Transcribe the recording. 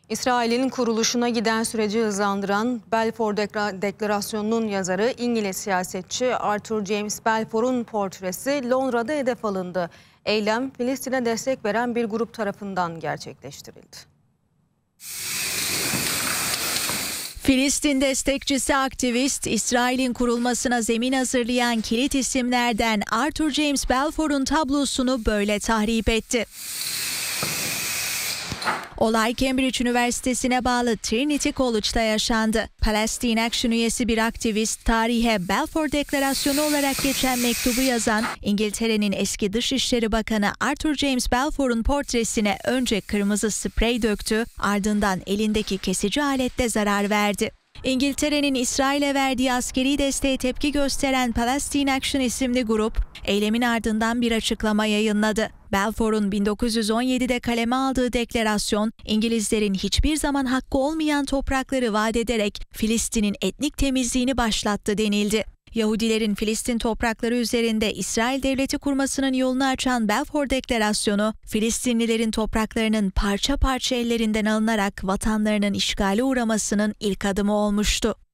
İsrail'in kuruluşuna giden süreci hızlandıran Balfour Deklarasyonu'nun yazarı İngiliz siyasetçi Arthur James Balfour'un portresi Londra'da hedef alındı. Eylem Filistin'e destek veren bir grup tarafından gerçekleştirildi. Filistin destekçisi aktivist, İsrail'in kurulmasına zemin hazırlayan kilit isimlerden Arthur James Balfour'un tablosunu böyle tahrip etti. Olay Cambridge Üniversitesi'ne bağlı Trinity College'da yaşandı. Palestine Action üyesi bir aktivist, tarihe Balfour Deklarasyonu olarak geçen mektubu yazan İngiltere'nin eski Dışişleri Bakanı Arthur James Balfour'un portresine önce kırmızı sprey döktü, ardından elindeki kesici aletle zarar verdi. İngiltere'nin İsrail'e verdiği askeri desteğe tepki gösteren Palestine Action isimli grup, eylemin ardından bir açıklama yayınladı. Balfour'un 1917'de kaleme aldığı deklarasyon, İngilizlerin hiçbir zaman hakkı olmayan toprakları vaat ederek Filistin'in etnik temizliğini başlattı denildi. Yahudilerin Filistin toprakları üzerinde İsrail devleti kurmasının yolunu açan Balfour Deklarasyonu, Filistinlilerin topraklarının parça parça ellerinden alınarak vatanlarının işgale uğramasının ilk adımı olmuştu.